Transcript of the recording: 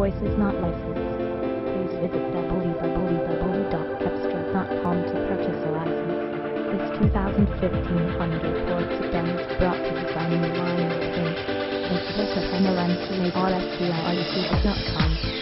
voice is not licensed. Please visit www.cepstral.com to purchase a license. This 2015 Honda Accord sedan is brought to you by New Line of Pink. Visit us at mlmcardc.com.